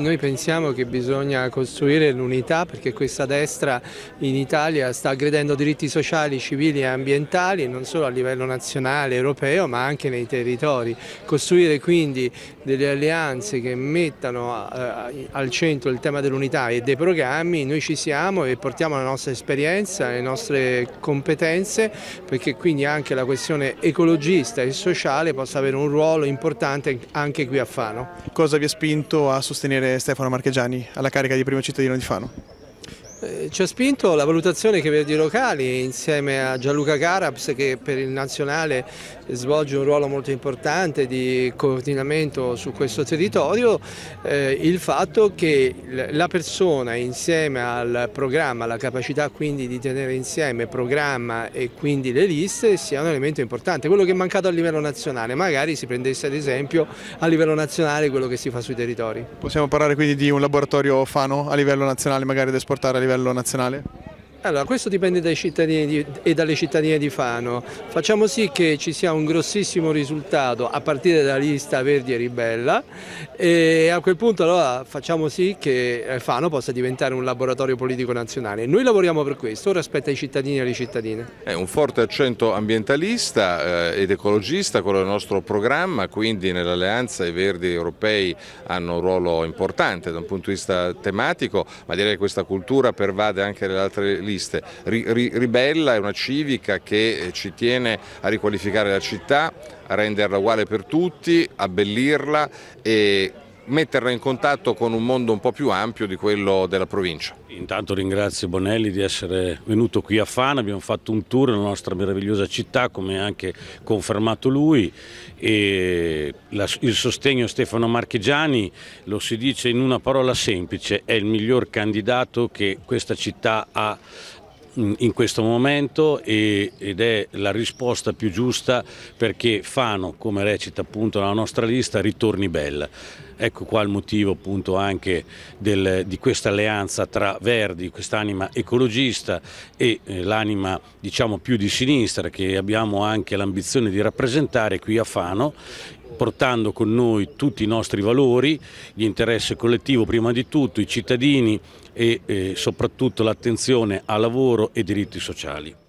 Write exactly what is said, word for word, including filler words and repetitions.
Noi pensiamo che bisogna costruire l'unità perché questa destra in Italia sta aggredendo diritti sociali, civili e ambientali non solo a livello nazionale, europeo, ma anche nei territori. Costruire quindi delle alleanze che mettano eh, al centro il tema dell'unità e dei programmi, noi ci siamo e portiamo la nostra esperienza, le nostre competenze, perché quindi anche la questione ecologista e sociale possa avere un ruolo importante anche qui a Fano. Cosa vi ha spinto a sostenere Stefano Marchegiani alla carica di primo cittadino di Fano? Eh, ci ha spinto la valutazione che Verdi Locali insieme a Gianluca Carabs, che per il nazionale svolge un ruolo molto importante di coordinamento su questo territorio, eh, il fatto che la persona insieme al programma, la capacità quindi di tenere insieme programma e quindi le liste sia un elemento importante, quello che è mancato a livello nazionale, magari si prendesse ad esempio a livello nazionale quello che si fa sui territori. Possiamo parlare quindi di un laboratorio Fano a livello nazionale, magari da esportare a livello nazionale? Allora, questo dipende dai cittadini di, e dalle cittadine di Fano. Facciamo sì che ci sia un grossissimo risultato a partire dalla lista Verdi e Ribella e a quel punto allora facciamo sì che Fano possa diventare un laboratorio politico nazionale. Noi lavoriamo per questo, ora aspetta ai cittadini e alle cittadine. È un forte accento ambientalista eh, ed ecologista quello del nostro programma, quindi nell'alleanza i Verdi europei hanno un ruolo importante da un punto di vista tematico, ma direi che questa cultura pervade anche le altre liste. Ribella è una civica che ci tiene a riqualificare la città, a renderla uguale per tutti, abbellirla e metterla in contatto con un mondo un po' più ampio di quello della provincia. Intanto ringrazio Bonelli di essere venuto qui a Fano, abbiamo fatto un tour nella nostra meravigliosa città come ha anche confermato lui e la, il sostegno a Stefano Marchegiani lo si dice in una parola semplice, è il miglior candidato che questa città ha in questo momento ed è la risposta più giusta perché Fano, come recita appunto la nostra lista, ritorni bella. Ecco qua il motivo appunto anche del, di questa alleanza tra Verdi, quest'anima ecologista e eh, l'anima diciamo più di sinistra che abbiamo anche l'ambizione di rappresentare qui a Fano, portando con noi tutti i nostri valori, l'interesse collettivo prima di tutto, i cittadini e eh, soprattutto l'attenzione al lavoro e diritti sociali.